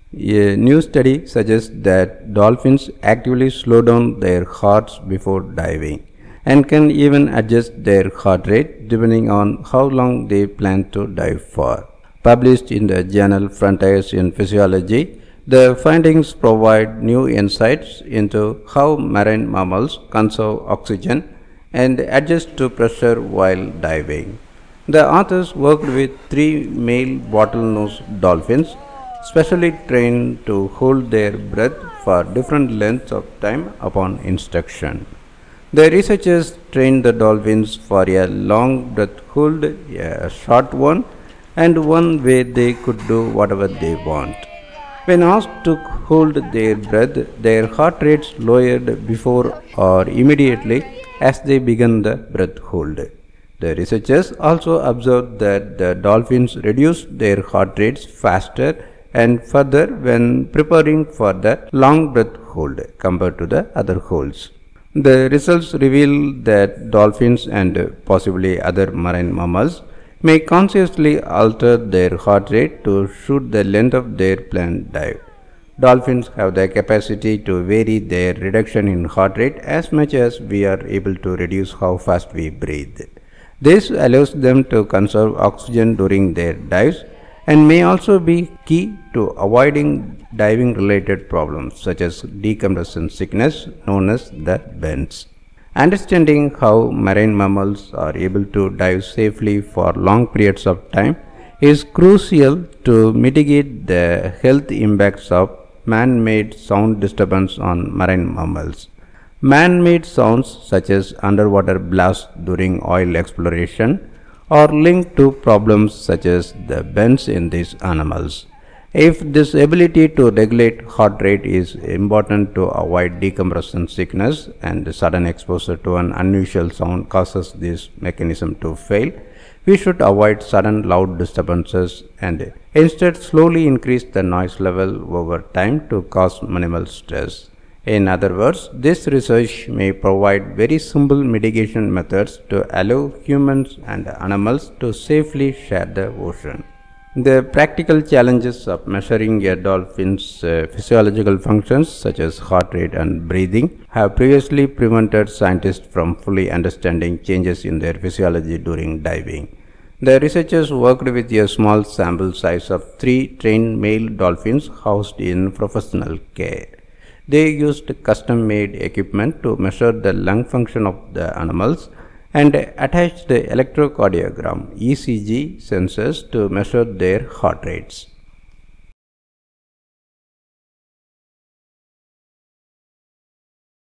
A new study suggests that dolphins actively slow down their hearts before diving and can even adjust their heart rate depending on how long they plan to dive for. Published in the journal Frontiers in Physiology, the findings provide new insights into how marine mammals conserve oxygen and adjust to pressure while diving. The authors worked with three male bottlenose dolphins, specially trained to hold their breath for different lengths of time upon instruction. The researchers trained the dolphins for a long breath hold, a short one, and one where they could do whatever they want. When asked to hold their breath, their heart rates lowered before or immediately as they began the breath hold. The researchers also observed that the dolphins reduced their heart rates faster and further when preparing for the long breath hold compared to the other holds. The results reveal that dolphins and possibly other marine mammals may consciously alter their heart rate to suit the length of their planned dive. Dolphins have the capacity to vary their reduction in heart rate as much as we are able to reduce how fast we breathe. This allows them to conserve oxygen during their dives and may also be key to avoiding diving related problems such as decompression sickness known as the bends. Understanding how marine mammals are able to dive safely for long periods of time is crucial to mitigate the health impacts of man-made sound disturbance on marine mammals. Man-made sounds such as underwater blasts during oil exploration are linked to problems such as the bends in these animals. If this ability to regulate heart rate is important to avoid decompression sickness and sudden exposure to an unusual sound causes this mechanism to fail, we should avoid sudden loud disturbances and instead slowly increase the noise level over time to cause minimal stress. In other words, this research may provide very simple mitigation methods to allow humans and animals to safely share the ocean. The practical challenges of measuring a dolphin's physiological functions such as heart rate and breathing have previously prevented scientists from fully understanding changes in their physiology during diving. The researchers worked with a small sample size of 3 trained male dolphins housed in professional care. They used custom-made equipment to measure the lung function of the animals and attached the electrocardiogram (ECG) sensors to measure their heart rates.